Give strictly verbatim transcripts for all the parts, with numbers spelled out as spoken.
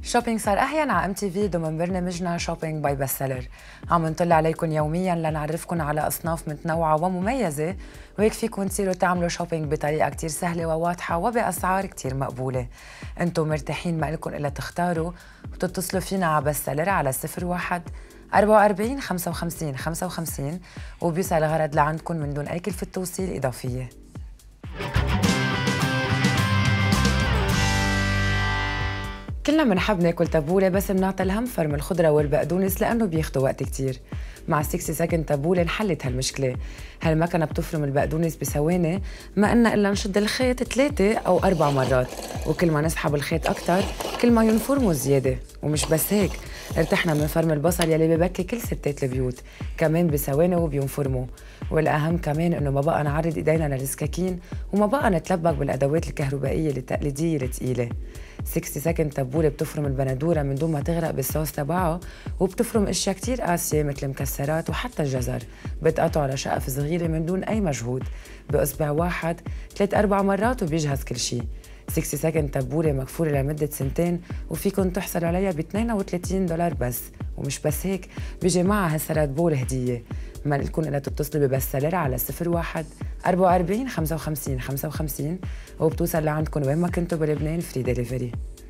شوبينج صار أحيانا على ام تي في ضمن برنامجنا شوبينج باي بستسيلر. عم نطلع عليكم يوميا لنعرفكم على أصناف متنوعة ومميزة، وهيك فيكم تصيروا تعملوا شوبينج بطريقة كتير سهلة وواضحة وبأسعار كتير مقبولة. انتم مرتاحين، ما لكم إلا تختاروا وتتصلوا فينا على بستسيلر على صفر واحد أربعة وأربعين خمسة وخمسين خمسة وخمسين وبيوصل الغرض لعندكم من دون أي كلفة توصيل إضافية. كلنا بنحب ناكل تبوله، بس بنعطي الهم فرم الخضره والبقدونس لانه بياخدوا وقت كتير. مع ستين سكند تبوله انحلت هالمشكله. هالمكنه بتفرم البقدونس بثواني، ما قلنا الا نشد الخيط ثلاثه او اربع مرات، وكل ما نسحب الخيط اكثر كل ما ينفرموا زياده. ومش بس هيك، ارتحنا من فرم البصل يلي ببكي كل ستات البيوت، كمان بثواني وبينفرموا. والاهم كمان انه ما بقى نعرض ايدينا للسكاكين، وما بقى نتلبك بالادوات الكهربائيه التقليديه الثقيله. ستين سكند تبوله بتفرم البندوره من دون ما تغرق بالصوص تبعها، وبتفرم اشياء كتير قاسيه مثل مكسرات وحتى الجزر، بتقطعه على شقف صغيره من دون اي مجهود، باصبع واحد ثلاث اربع مرات وبيجهز كل شيء. ستين سكند تبوله مكفوله لمده سنتين، وفيكن تحصلوا عليها ب اثنين وثلاثين دولار بس. ومش بس هيك، بيجي معها هالسلات بول هديه. ما لكم الا تتصلوا ببستسيلر على صفر واحد أربعة وأربعين خمسة وخمسين خمسة وخمسين وبتوصل لعندكم وين ما كنتوا بلبنان، فري ديليفري.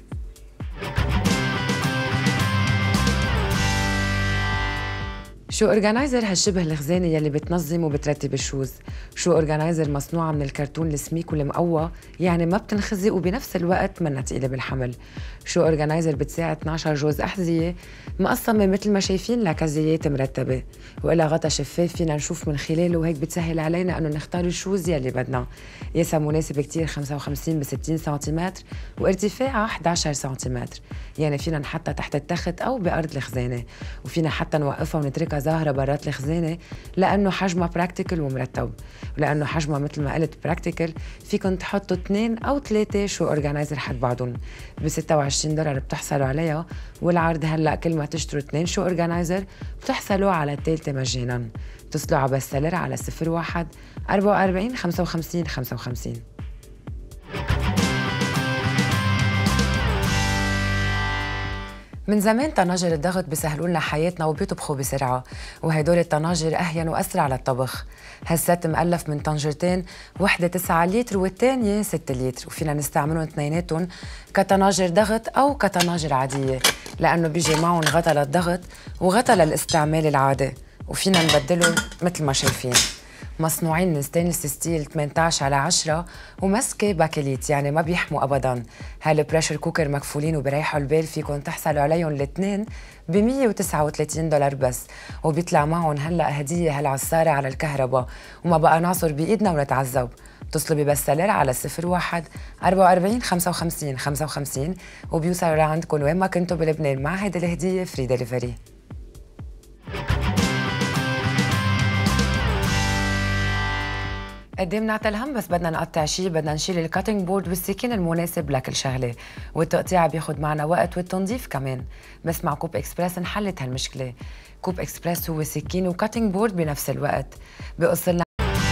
شو اورجانيزر هالشبه الخزانه يلي بتنظم وبترتب الشوز. شو اورجانيزر مصنوعه من الكرتون السميك والمقوى، يعني ما بتنخزي وبنفس الوقت منا ثقيله بالحمل. شو اورجانيزر بتساعد اثنعش جوز احذيه مقسمه مثل ما شايفين لكزيات مرتبه، وإلها غطا شفاف فينا نشوف من خلاله، وهيك بتسهل علينا انه نختار الشوز يلي بدنا. قياسها مناسب كتير، خمسة وخمسين ب ستين سنتيمتر وارتفاعها إحدى عشر سنتيمتر، يعني فينا نحطها تحت التخت او بارض الخزانه، وفينا حتى نوقفها ونتركها ظاهره برات الخزانه لانه حجمها براكتيكل ومرتب. ولانه حجمها مثل ما قلت براكتيكل، فيكم تحطوا اثنين او ثلاثه شو اورجانيزر حد بعضهم. ب ستة وعشرين دولار بتحصلوا عليها، والعرض هلا كل ما تشتروا اثنين شو اورجانيزر بتحصلوا على الثالثه مجانا. اتصلوا على بستسيلر على صفر واحد أربعة وأربعين خمسة وخمسين خمسة وخمسين. من زمان طناجر الضغط بيسهلوا لنا حياتنا وبيطبخوا بسرعه، وهدول الطناجر اهين واسرع للطبخ. هالست مؤلف من طنجرتين، وحده تسعة لتر والثانيه ستة لتر، وفينا نستعملهم اثنيناتهم كطناجر ضغط او كطناجر عاديه، لانه بيجي معهم غطا للضغط وغطا للاستعمال العادي، وفينا نبدلهم مثل ما شايفين. مصنوعين من ستينلس ستيل ثمانية عشر على عشرة ومسكه باكليت، يعني ما بيحموا ابدا. هالبريشر كوكر مكفولين وبريحوا البال، فيكم تحصلوا عليهم الاثنين ب مية وتسعة وثلاثين دولار بس، وبيطلع معهم هلا هديه هالعصاره على الكهرباء، وما بقى نعصر بايدنا ونتعذب. اتصلوا ببستسيلر على صفر واحد أربعة وأربعين خمسة وخمسين خمسة وخمسين وبيوصلوا لعندكم وين ما كنتوا بلبنان مع هيدي الهديه فري ديليفري. قدام نعطي الهم، بس بدنا نقطع شيء، بدنا نشيل الكاتنج بورد والسكين المناسب لكل شغله، والتقطيع بياخد معنا وقت والتنظيف كمان. بس مع كوب اكسبرس انحلت هالمشكله. كوب اكسبرس هو سكين وكاتنج بورد بنفس الوقت، بيقص لنا.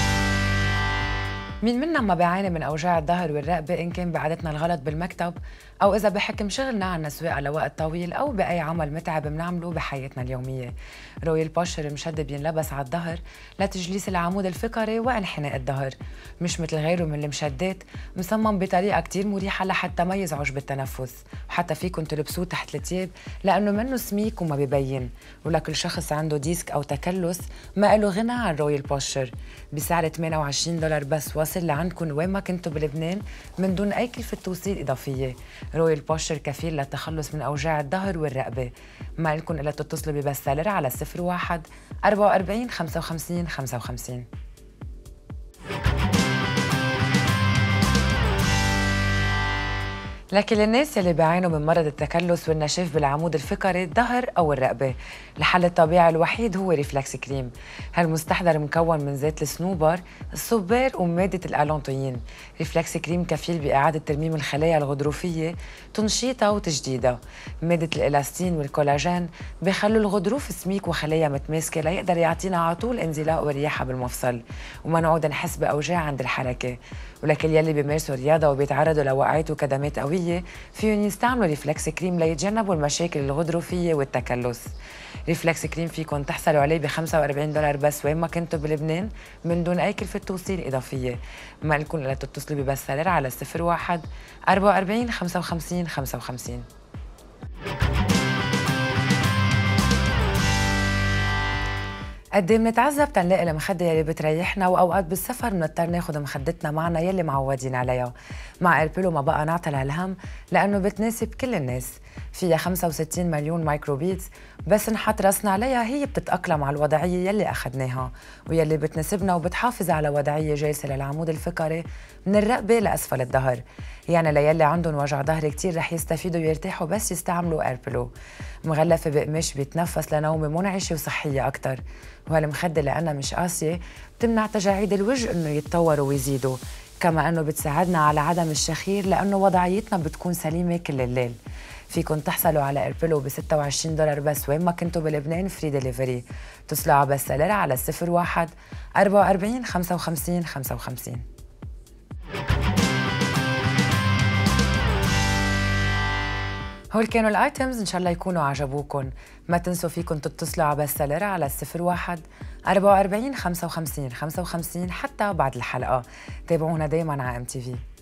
مين منا ما بيعاني من اوجاع الظهر والرقبه، ان كان بعادتنا الغلط بالمكتب، او اذا بحكم شغلنا عنا سواقه لوقت طويل، او باي عمل متعب بنعمله بحياتنا اليوميه. رويال بوشر مشد بينلبس على الظهر لتجليس العمود الفقري وانحناء الظهر، مش مثل غيره من المشدات، مصمم بطريقه كتير مريحه لحتى ما يزعج بالتنفس، وحتى فيكم تلبسوه تحت الثياب لانه منه سميك وما ببين. ولكل شخص عنده ديسك او تكلس ما له غنى عن رويال بوشر، بسعر ثمانية وعشرين دولار بس، واصل لعندكم وين ما كنتوا بلبنان من دون اي كلفه توصيل اضافيه. رويال بوشر كفيل للتخلص من اوجاع الظهر والرقبه. ما لكم الا تتصلوا ببستسيلر على صفر واحد أربعة وأربعين خمسة وخمسين خمسة وخمسين. لكن الناس اللي بيعانوا من مرض التكلس والنشاف بالعمود الفقري، الظهر او الرقبه، الحل الطبيعي الوحيد هو ريفلكس كريم. هالمستحضر مكون من زيت الصنوبر، الصبار وماده الالونتوين. ريفلكس كريم كفيل باعاده ترميم الخلايا الغضروفيه، تنشيطها وتجديدها. ماده الالاستين والكولاجين بيخلوا الغضروف سميك وخلايا متماسكه ليقدر يعطينا على طول انزلاق ورياحه بالمفصل، وما نعود نحس باوجاع عند الحركه. ولكن يلي بيمارسوا رياضه وبيتعرضوا لوقعات وكدمات قويه، الغضروفية فيهم يستعملوا ريفلكس كريم ليتجنبوا المشاكل الغضروفية والتكلس. ريفلكس كريم فيكم تحصلوا عليه ب خمسة وأربعين دولار بس وين ما كنتوا بلبنان من دون أي كلفة توصيل إضافية. ما لكم إلا تتصلوا ببس سلر على صفر واحد أربعة وأربعين خمسة وخمسين خمسة وخمسين. قد ايه منتعذب تنلاقي المخدة يلي بتريحنا، واوقات بالسفر بنضطر ناخد مخدتنا معنا يلي معودين عليها. مع ايربيلو ما بقى نعطل هالهم لانه بتناسب كل الناس، فيها خمسة وستين مليون مايكروبيتس، بس نحط راسنا عليها هي بتتأقلم على الوضعية يلي اخذناها ويلي بتناسبنا، وبتحافظ على وضعية جالسة للعمود الفقري من الرقبة لأسفل الظهر. يعني ليلي عندهم وجع ظهر كتير رح يستفيدوا ويرتاحوا بس يستعملوا ايربيلو. مغلفة بقماش بيتنفس لنومة منعشة وصحية أكتر، وهالمخدة لأنها مش قاسية بتمنع تجاعيد الوجه إنه يتطوروا ويزيدوا، كما إنه بتساعدنا على عدم الشخير لأنه وضعيتنا بتكون سليمة كل الليل. فيكن تحصلوا على ايربيلو ب ستة وعشرين دولار بس وين ما كنتوا بلبنان، فري ديليفري. اتصلوا على بس سلر على صفر واحد أربعة وأربعين خمسة وخمسين خمسة وخمسين. هول كانوا الايتمز، ان شاء الله يكونوا عجبوكم. ما تنسوا فيكم تتصلوا على بس سلر على صفر واحد أربعة وأربعين خمسة وخمسين خمسة وخمسين حتى بعد الحلقة. تابعونا دايما على ام تي في.